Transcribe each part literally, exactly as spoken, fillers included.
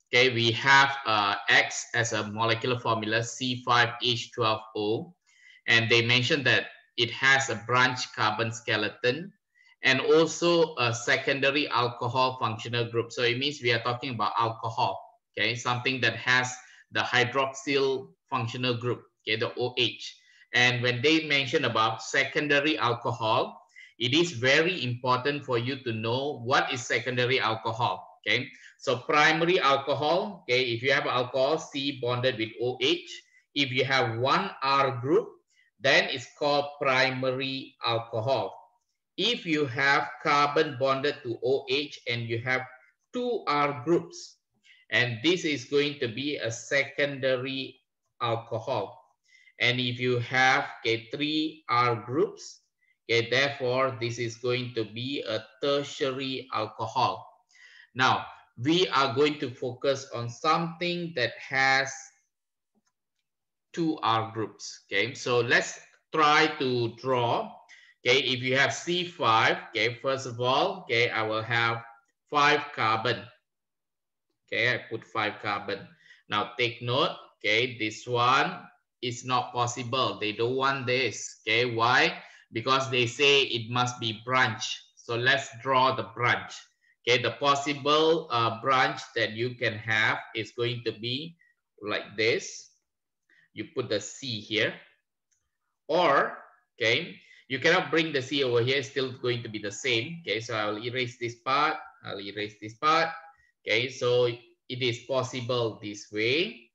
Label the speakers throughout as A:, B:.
A: Okay, we have uh, X as a molecular formula C five H twelve O, and they mentioned that it has a branch carbon skeleton and also a secondary alcohol functional group. So it means we are talking about alcohol, okay, something that has the hydroxyl functional group, okay, the OH. And when they mention about secondary alcohol, it is very important for you to know what is secondary alcohol, okay. So primary alcohol, okay, if you have alcohol C bonded with OH, if you have one R group, then it's called primary alcohol. If you have carbon bonded to OH and you have two R groups, and this is going to be a secondary alcohol. And if you have okay, three R groups, okay, therefore this is going to be a tertiary alcohol. Now, we are going to focus on something that has two R groups. Okay, so let's try to draw. Okay, if you have C five, okay, first of all, okay, I will have five carbon. Okay, I put five carbon. Now take note, okay, this one is not possible. They don't want this. Okay, why? Because they say it must be branch. So let's draw the branch. Okay, the possible uh, branch that you can have is going to be like this. You put the C here, or okay, you cannot bring the C over here. It's still going to be the same. Okay, so I'll erase this part. I'll erase this part. Okay, so it is possible this way,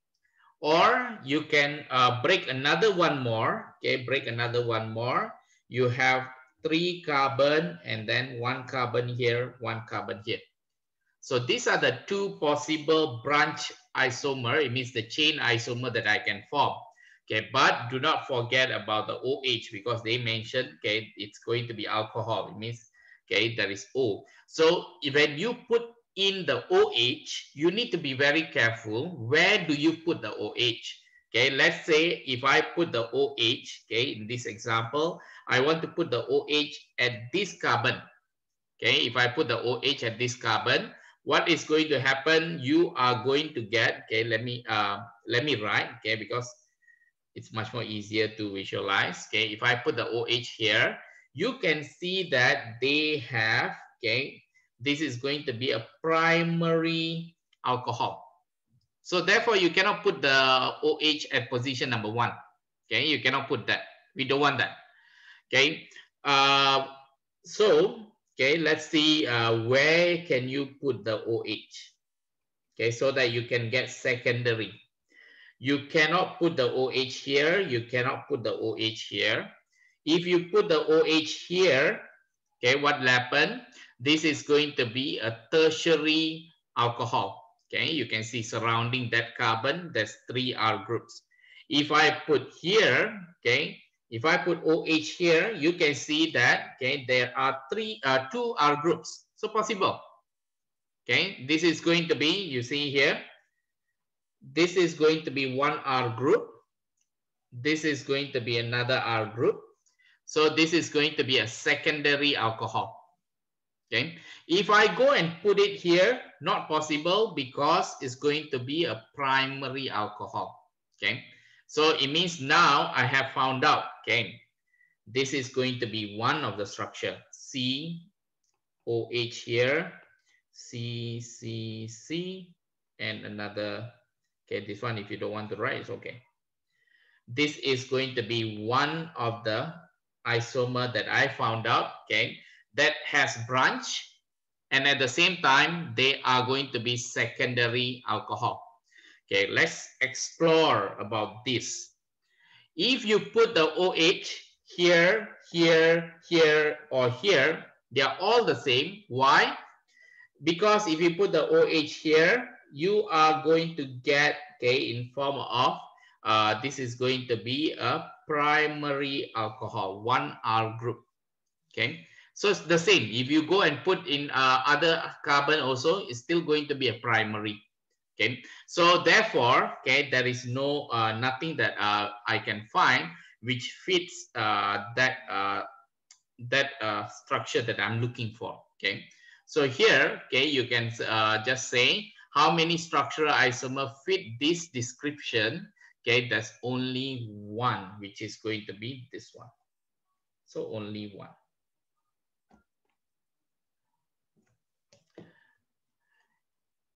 A: or you can uh, break another one more. Okay, break another one more. You have three carbon and then one carbon here, one carbon here. So these are the two possible branch isomer. It means the chain isomer that I can form. Okay, but do not forget about the OH because they mentioned, okay, it's going to be alcohol. It means, okay, there is O. So when you put in the OH, you need to be very careful. Where do you put the OH? Okay, let's say if I put the OH, okay, in this example, I want to put the OH at this carbon. Okay, if I put the OH at this carbon, what is going to happen? You are going to get, okay, let me uh, let me write, okay, because it's much more easier to visualize. Okay, if I put the OH here, you can see that they have, okay, this is going to be a primary alcohol. So therefore, you cannot put the OH at position number one. Okay, you cannot put that. We don't want that. Okay, uh, so okay, let's see uh, where can you put the OH. Okay, so that you can get secondary. You cannot put the OH here. You cannot put the OH here. If you put the OH here, okay, what will happen? This is going to be a tertiary alcohol. Okay, you can see surrounding that carbon, there's three R groups. If I put here, okay, if I put OH here, you can see that, okay, there are three, uh, two R groups. So possible. Okay, this is going to be, you see here, this is going to be one R group. This is going to be another R group. So this is going to be a secondary alcohol. Okay, if I go and put it here, not possible because it's going to be a primary alcohol. Okay, so it means now I have found out, okay, this is going to be one of the structure, C, OH here, C, C, C, and another, okay, this one if you don't want to write, it's okay. This is going to be one of the isomer that I found out, okay, that has branch, and at the same time, they are going to be secondary alcohol. Okay, let's explore about this. If you put the OH here, here, here, or here, they are all the same. Why? Because if you put the OH here, you are going to get, okay, in form of, uh, this is going to be a primary alcohol, one R group. Okay, so it's the same. If you go and put in uh, other carbon also, it's still going to be a primary. Okay, so therefore, okay, there is no uh, nothing that uh, I can find which fits uh, that uh, that uh, structure that I'm looking for. Okay, so here, okay, you can uh, just say how many structural isomer fit this description? Okay, there's only one, which is going to be this one. So only one.